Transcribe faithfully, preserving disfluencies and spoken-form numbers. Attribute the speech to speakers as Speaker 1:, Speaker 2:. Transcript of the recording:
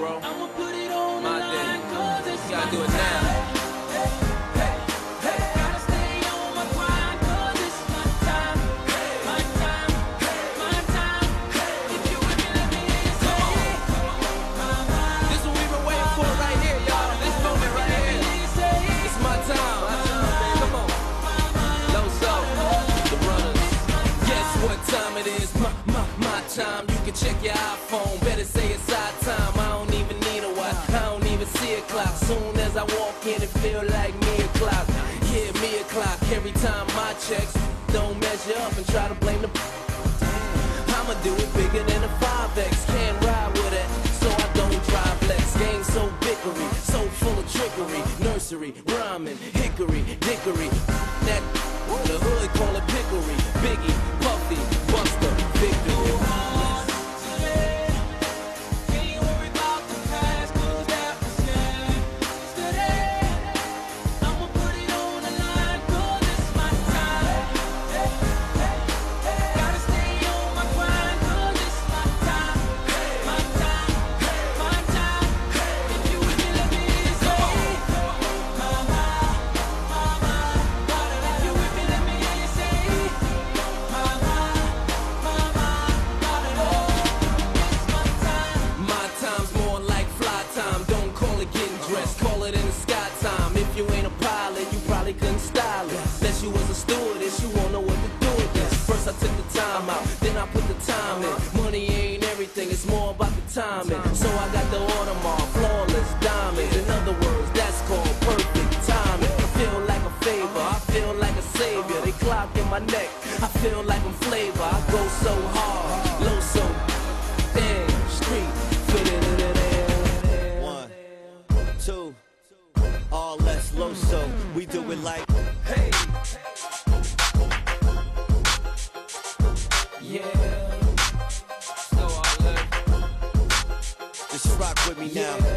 Speaker 1: bro.
Speaker 2: I'ma put it on
Speaker 1: My
Speaker 2: the line,
Speaker 1: day.
Speaker 2: 'cause it's
Speaker 1: You gotta
Speaker 2: my
Speaker 1: do it
Speaker 2: time.
Speaker 1: now.
Speaker 2: Gotta stay on my grind, 'cause it's my time. My time, my time. If you with me, let me hear you say it.
Speaker 1: This is what we've been waiting for right here, y'all. This moment right here. It's my time. My time, baby. Come on. Low soul, the runners. Guess what time it is? My, my, my time. You can check your iPhone. Better say it's our time. I don't even need a watch. I don't even see a clock. Soon as I walk in, it feel like me o'clock. Yeah, me o'clock. Every time my checks don't measure up and try to blame the. I'ma do it bigger than a five X. Can't ride with it, so I don't drive Lex. Game so bickery, so full of trickery. Nursery, rhyming, hickory, dickory. That the hood call it pickery. Biggie, Puffy, Buster, victory.
Speaker 2: Ain't worried about the past, 'cause that was yesterday. I'ma put it on the line, 'cause it's my time. Gotta stay on my grind, 'cause it's my time. My time, my time. If you with me, let me hear you say it. Mama, mama, if you with me, let me hear you say it. Mama, mama, it's my time.
Speaker 1: My time's more like fly time. Don't call it getting dressed, call it in the sky time. If you ain't a pilot, you probably couldn't style it. Unless you was a stewardess, you won't know what to do with this. First I took the time out, then I put the time in. Money ain't everything, it's more about the timing. So I got the Audemars, flawless diamonds. In other words, that's called perfect timing. I feel like a favor, I feel like a savior. They clock in my neck, I feel like I'm flavor. I go so hard, low so damn street.
Speaker 3: One, two, all less low, so we do it like, hey.
Speaker 1: Yeah. So I left.
Speaker 3: Just rock with me now.